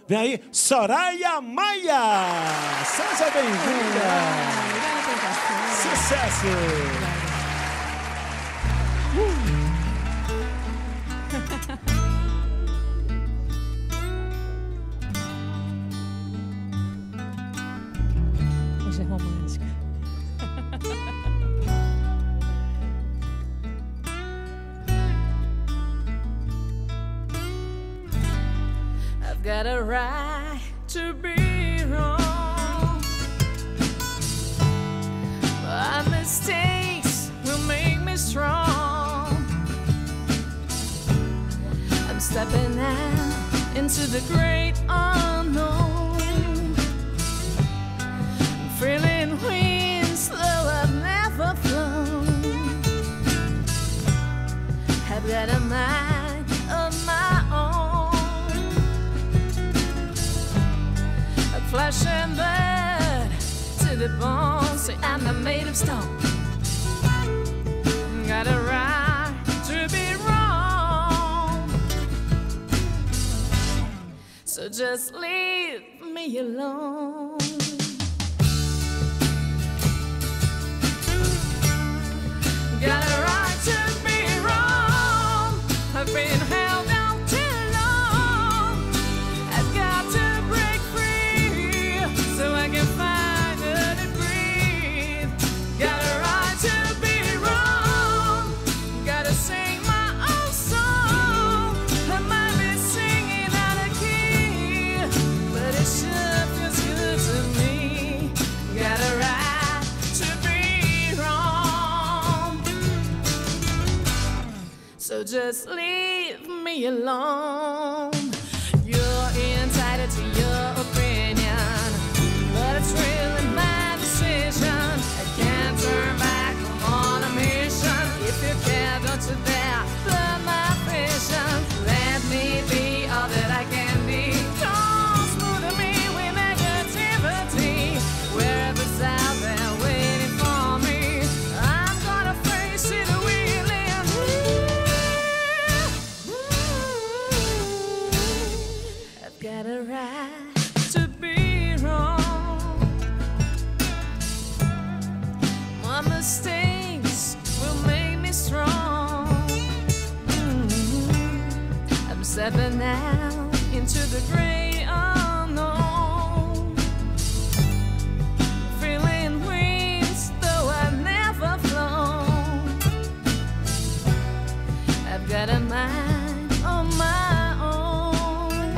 Vem aí, Soraya Maia. Seja bem-vinda. Sucesso. Hoje é romântica. I've got a right to be wrong. My mistakes will make me strong. I'm stepping out into the great unknown. I'm feeling winds though I've never flown. I've got a mind of my own. Flesh and blood to the bone. Say I'm not made of stone. Got a right to be wrong. So just leave me alone. Got a right to be wrong. I've been held down too long. I've got to break free so I can finally breathe. Got a right to be wrong. Gotta sing my own song. I might be singing out of key, but it sure feels good to me. Got a right to be wrong. So just leave me alone. You're entitled to your opinion, but it's really my decision. I can't turn back on a mission. If you care, don't you dare blur my vision. Let me be all that I can be. Don't smother me with negativity. Wherever's out there waiting for me, I'm gonna face it willingly. I've got a right to be wrong. My mistakes will make me strong. I'm stepping out into the great unknown. Feeling winds though I've never flown. I've got a mind of my own.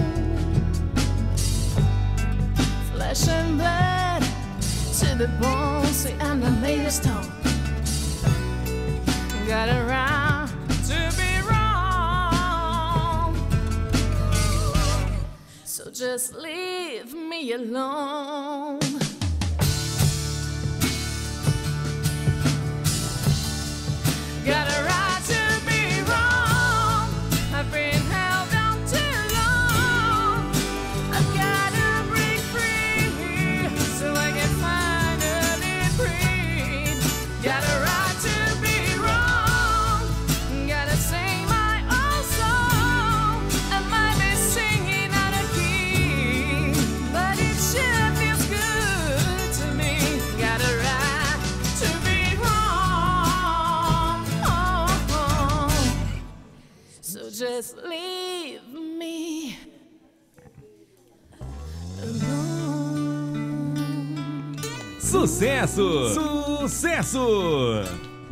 Flesh and blood to the bone. Say I'm not made of stone. Got a right to be wrong. So just leave me alone. Got a right to be wrong. I've been held down too long. I've gotta break free so I can finally breathe. Got a right to be wrong. Gotta sing my own song. I might be singing out of key, but it sure feels good to me. Got a right to be wrong. So just leave me alone. Sucesso! Sucesso!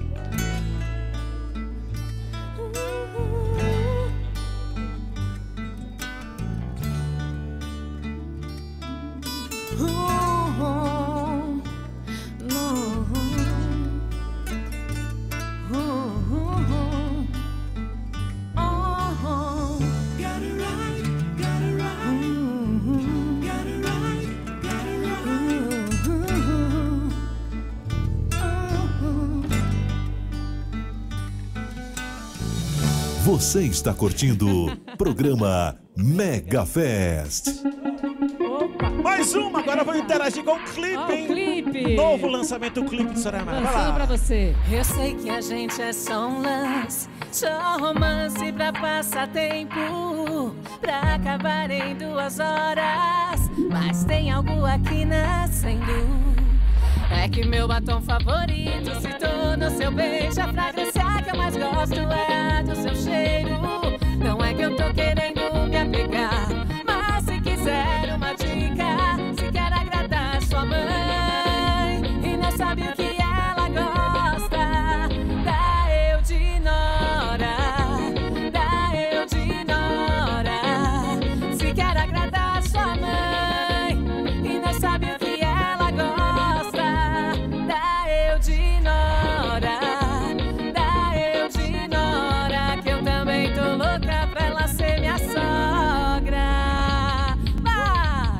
Você está curtindo o programa Mega Fest. Mais uma, agora vou interagir com o clipe, hein? O clipe. Novo lançamento, o clipe de Soraya Maia. Vai Lançando pra lá. você. Eu sei que a gente é só um lance, só romance pra passar tempo. pra acabar em 2 horas. Mas tem algo aqui nascendo. É que meu batom favorito se tornou seu beijo. A fragrância que eu mais gosto é a do seu cheiro. Não é que eu tô querendo me apegar, mas se quiser uma dica, se quer agradar sua mãe e não sabe o que ela gosta, dá eu de nora, dá eu de nora. Se quer agradar sua mãe e não sabe o que ela gosta, dá eu de nora, dá eu de nora, que eu também tô louca pra ela ser minha sogra. Vai!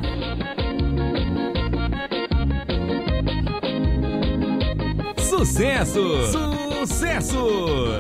Sucesso! Sucesso!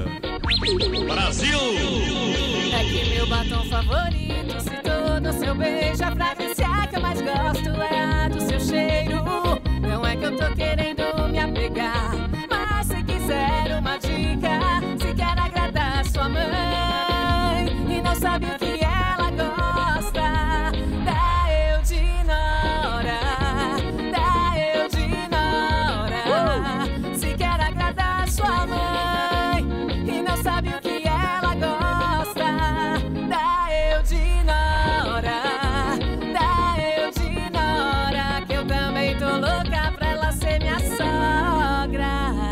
É que meu batom favorito se tornou seu beijo. A fragrância que eu mais gosto é a do seu cheiro. Não é que eu tô querendo me apegar, mas se quiser uma dica, se quer agradar sua mãe e não sabe o que ela gosta, dá eu de nora, dá eu de nora. Se quer agradar sua mãe e não sabe o que ela gosta, dá eu de nora, dá eu de nora, que eu também tô louca pra ela ser minha sogra.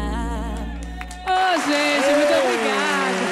Ô, gente, muito obrigada.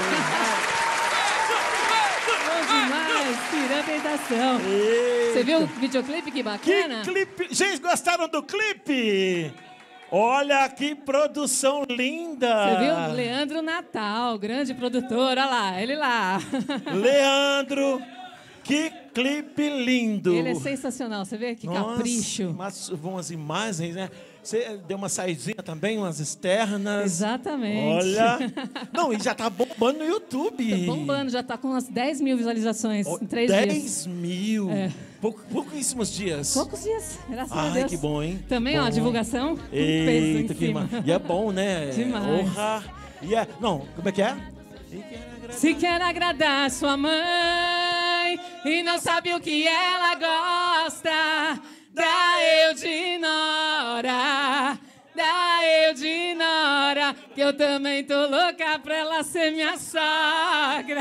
Bom demais, tirando a tentação. Você viu o videoclipe? Que bacana. Que clipe! Gente, gostaram do clipe? Olha que produção linda! Você viu? Leandro Natal, grande produtor, olha lá, ele lá. Leandro, que clipe lindo! Ele é sensacional, você vê que Nossa, capricho. mas umas imagens, né? Você deu uma saidinha também, umas externas. Exatamente. Olha. Não, e já tá bombando no YouTube. Tá bombando, já tá com umas 10 mil visualizações em 3 dias. 10 mil. É. Pouquíssimos dias. Poucos dias, graças a Ai, Deus. que bom, hein? Também, ó, Bom. divulgação. Eita, peso que em cima. E é bom, né? Demais. Honra. E é... Não, como é que é? Se quer agradar sua mãe e não sabe o que ela gosta, dá eu de nora, dá eu de nora, que eu também tô louca pra ela ser minha sogra.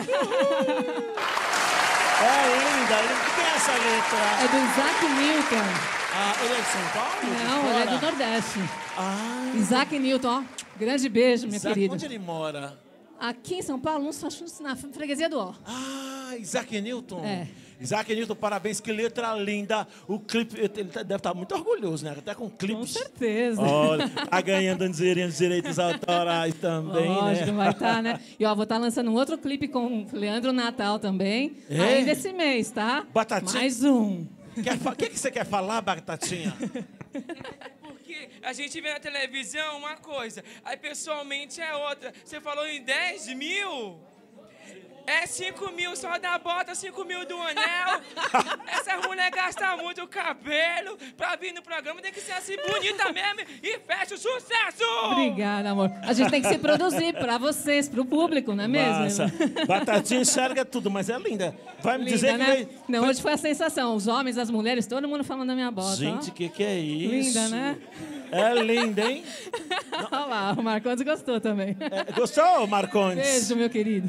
É linda. O que é essa letra? É do Isaac Newton. Ah, ele é de São Paulo? Não, ele é do Nordeste. Ah, Isaac Newton, ó. Grande beijo, minha Isaac, querida. onde ele mora? Aqui em São Paulo, na freguesia do Ó. Ah, Isaac Newton. É. Isaac Newton, parabéns, que letra linda. O clipe, ele deve estar muito orgulhoso, né? Até com clipes. Com certeza. Olha, tá ganhando os direitos autorais também, Lógico, né? vai estar, né? E ó, vou estar lançando um outro clipe com o Leandro Natal também. É? Ainda esse mês, tá? Batatinha. Mais um. O que você quer falar, Batatinha? Porque a gente vê na televisão uma coisa, aí pessoalmente é outra. Você falou em 10 mil? É 5 mil só da bota, 5 mil do anel. Essas mulheres gastam muito cabelo pra vir no programa. Tem que ser assim bonita mesmo e fecha o sucesso! Obrigada, amor. A gente tem que se produzir pra vocês, pro público, não é mesmo? Massa. Batatinha enxerga tudo, mas é linda. Vai me dizer Linda, que... né? Não, hoje foi a sensação. Os homens, as mulheres, todo mundo falando da minha bota. Gente, o que é isso? Linda, né? É linda, hein? Olha lá, o Marcondes gostou também. É, gostou, Marcondes? Beijo, meu querido.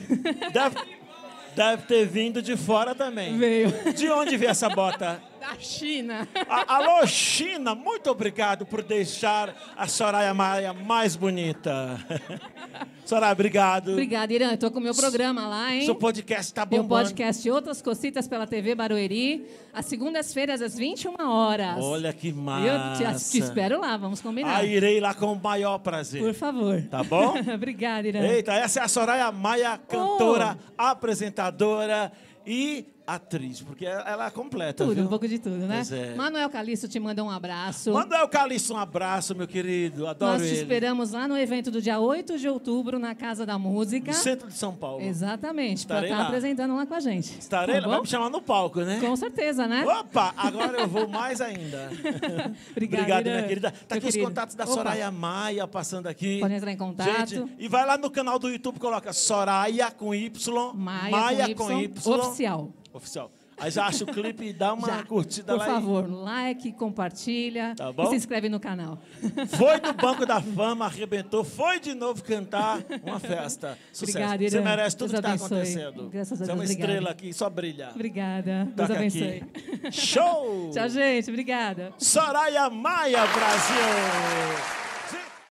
Deve ter vindo de fora também. Veio. De onde veio essa bota? Da China. Alô, China, muito obrigado por deixar a Soraya Maia mais bonita. Soraya, obrigado. Obrigada, Irã. Eu tô com o meu programa lá, hein? Seu podcast tá Meu bombando. podcast Outras Cocitas pela TV Barueri, às segundas-feiras, às 21 horas. Olha que Eu massa. te espero lá, vamos combinar. Ah, irei lá com o maior prazer. Por favor. Tá bom? Obrigada, Irã. Eita, essa é a Soraya Maia, cantora, apresentadora e atriz, porque ela é completa, Tudo, viu? um pouco de tudo, né? Pois é. Manuel Calixto te manda um abraço. Manuel Calixto, um abraço, meu querido. Adoro Nós te ele. esperamos lá no evento do dia 8 de outubro, na Casa da Música. No centro de São Paulo. Exatamente, para Estarei estar lá. apresentando lá com a gente. Estarei Tá lá, bom? vai me chamar no palco, né? Com certeza, né? Opa, agora eu vou mais ainda. Obrigada, Obrigado, Irã. minha querida. Tá Meu aqui os querido. contatos da Opa. Soraya Maia passando aqui. Pode entrar em contato. Gente, e vai lá no canal do YouTube, coloca Soraya com Y, Maia com Y. oficial. Oficial. Aí já acha o clipe e dá uma Já. curtida Por lá. favor, like, compartilha Tá bom? e se inscreve no canal. Foi do Banco da Fama, arrebentou, foi de novo cantar, uma festa. Sucesso. Obrigada, Irã. Você merece tudo Deus que está abençoe. acontecendo. Graças a Você é uma Deus, obrigada. estrela aqui, só brilha. Obrigada. Deus Toca abençoe. aqui. Show! Tchau, gente. Obrigada. Soraya Maia, Brasil!